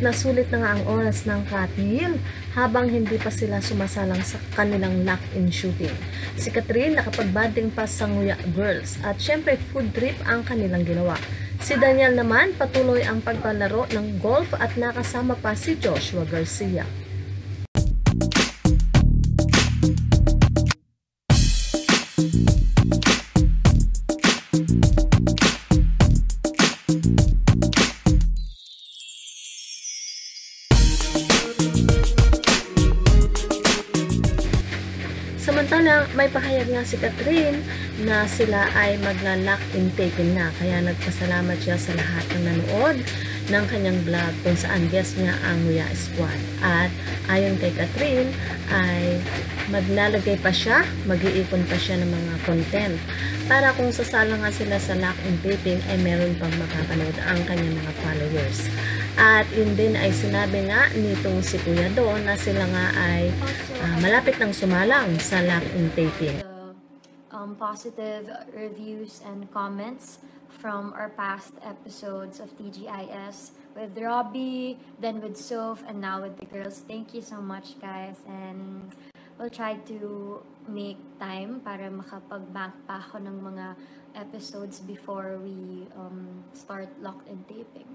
na sulit na nga ang oras ng Katniel habang hindi pa sila sumasalang sa kanilang lock-in shooting. Si Catherine nakapag-banding pa sa Nguya Girls at syempre food trip ang kanilang ginawa. Si Daniel naman patuloy ang paglalaro ng golf at nakasama pa si Joshua Garcia. Samantala, may pahayag nga si Catherine na sila ay magla-lock-in taping na. Kaya nagpasalamat siya sa lahat ng nanood ng kanyang vlog kung saan guest niya ang Nguya Squad. At ayon kay Catherine ay maglalagay pa siya, mag-iipon pa siya ng mga content para kung sasala nga sila sa lock-in taping ay meron pang makakanood ang kanyang mga followers. At yun din ay sinabi nga nitong si Kuya Do na sila nga ay malapit ng sumalang sa lock-in taping. Positive reviews and comments from our past episodes of TGIS with Robbie, then with Soph, and now with the girls. Thank you so much, guys, and we'll try to make time para makapag-bank pa ako ng mga episodes before we start lock-in taping.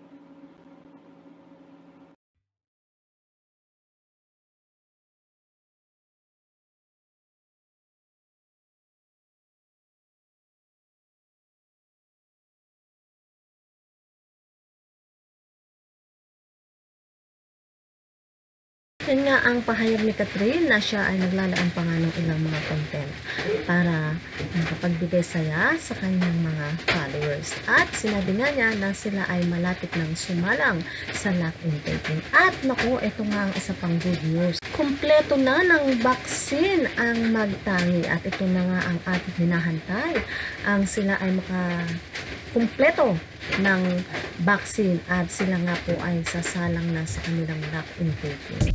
Yan nga ang pahayag ni Catherine na siya ay naglalaan pa nga ng ilang mga content para makapagbigay saya sa kanyang mga followers. At sinabi nga niya na sila ay malapit ng sumalang sa lock-in taping. At naku, ito nga ang isa pang good news. Kompleto na ng vaccine ang magtangi at ito na nga ang ating hinahantay. Ang sila ay kumpleto ng vaccine at sila nga po ay sasalang na sa kanilang lock-in taping.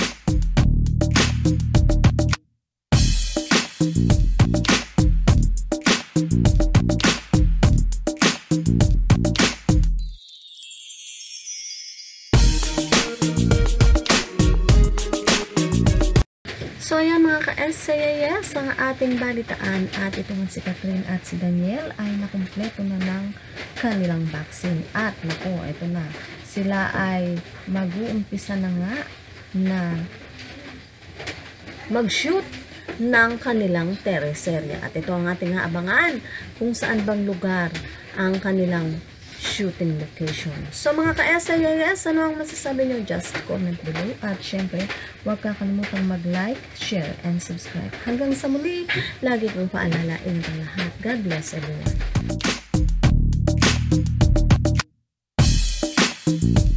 So ayan mga ka-SCIS ang ating balitaan at ito nga si Catherine at si Daniel ay nakumpleto na ng kanilang vaccine at naku, ito na sila ay mag-uumpisa na nga na mag-shoot ng kanilang teleserye at ito ang ating abangan kung saan bang lugar ang kanilang shooting location. So mga ka-SIS, ano ang masasabi nyo? Just comment below. At syempre, huwag kakalimutang mag-like, share, and subscribe. Hanggang sa muli, lagi kong paalala, ingat ang lahat. God bless everyone.